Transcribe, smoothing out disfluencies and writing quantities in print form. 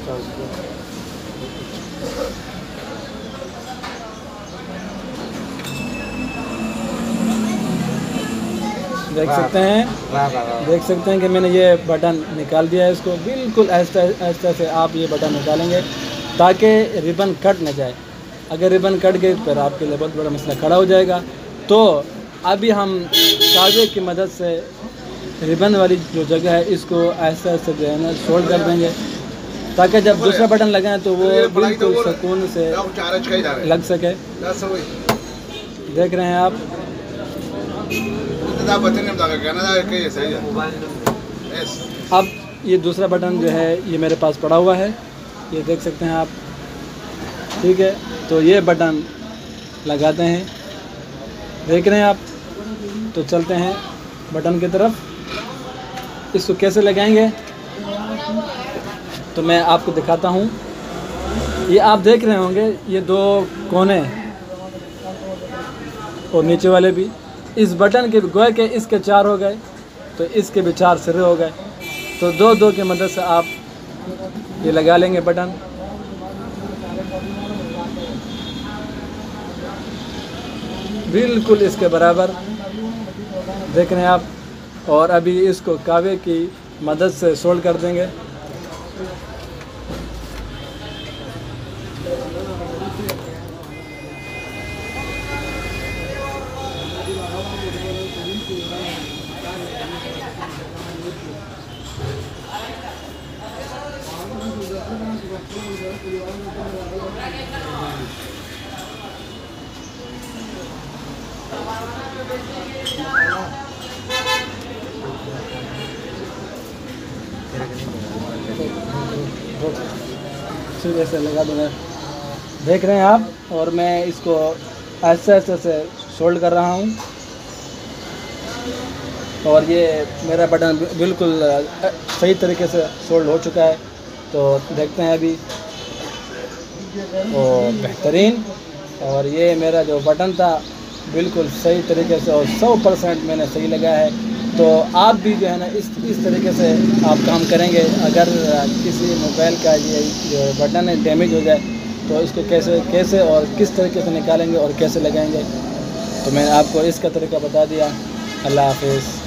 देख सकते हैं कि मैंने ये बटन निकाल दिया है। इसको बिल्कुल ऐसा से आप ये बटन निकालेंगे ताकि रिबन कट न जाए। अगर रिबन कट गई तो आपके लिए बहुत बड़ा मसला खड़ा हो जाएगा। तो अभी हम कागज़ की मदद से रिबन वाली जो जगह है इसको ऐसा जो है ना सोल्ड कर देंगे ताकि जब दूसरा बटन लगाएं तो वो बिल्कुल सुकून से लग सके। देख रहे हैं आप, अब ये दूसरा बटन जो है ये मेरे पास पड़ा हुआ है, ये देख सकते हैं आप। ठीक है, तो ये बटन लगाते हैं, देख रहे हैं आप। तो चलते हैं बटन की तरफ। इसको कैसे लगाएंगे तो मैं आपको दिखाता हूँ। ये आप देख रहे होंगे ये दो कोने और नीचे वाले भी। इस बटन के गोए के इसके 4 हो गए तो इसके भी 4 सिरे हो गए। तो दो दो की मदद से आप ये लगा लेंगे बटन। बिल्कुल इसके बराबर, देख रहे हैं आप। और अभी इसको कावे की मदद से सोल्ड कर देंगे। ऐसे लगा दूँगा, देख रहे हैं आप। और मैं इसको ऐसे से सोल्ड कर रहा हूँ। और ये मेरा बटन बिल्कुल सही तरीके से सोल्ड हो चुका है। तो देखते हैं अभी, और बेहतरीन। और ये मेरा जो बटन था बिल्कुल सही तरीके से और 100% मैंने सही लगा है। तो आप भी जो है ना इस तरीके से आप काम करेंगे। अगर किसी मोबाइल का ये जो बटन है डैमेज हो जाए तो इसको कैसे और किस तरीके से निकालेंगे और कैसे लगाएंगे, तो मैंने आपको इसका तरीका बता दिया। अल्लाह हाफिज़।